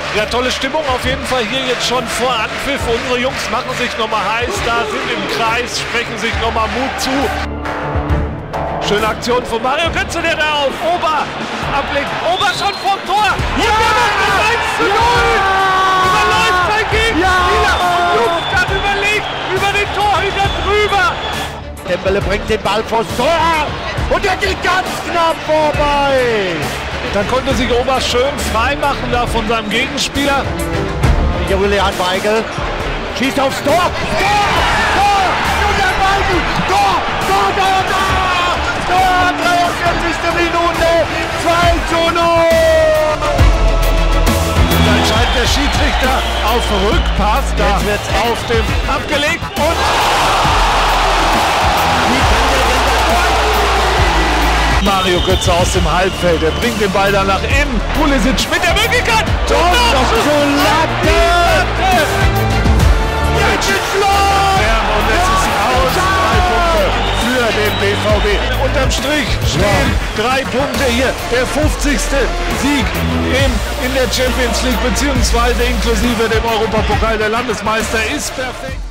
Ja, tolle Stimmung auf jeden Fall hier jetzt schon vor Anpfiff. Unsere Jungs machen sich nochmal heiß da, sind im Kreis, sprechen sich nochmal Mut zu. Schöne Aktion von Mario Götze, der da auf Ober ablegt. Ober schon vom Tor. Und der macht das 1:0. Überläuft sein Gegenspieler und Jung dann überlegt über den Torhüter drüber. Dembele bringt den Ball vors Tor und der geht ganz knapp vorbei. Dann konnte sich Ober schön frei machen da von seinem Gegenspieler. Julian Weigl schießt aufs Tor. Tor! Julian Weigl! Tor! 43. Minute! 2:0! Da entscheidet der Schiedsrichter auf Rückpass. Da Jetzt wird's auf dem abgelegt und Mario Götze aus dem Halbfeld. Er bringt den Ball dann nach innen. Pulisic mit der Möglichkeit. Tor noch zur Latte! Jetzt ist los! Und es ist aus. 3 Punkte für den BVB. Unterm Strich stehen 3 Punkte hier. Der 50. Sieg in der Champions League beziehungsweise inklusive dem Europapokal. Der Landesmeister ist perfekt.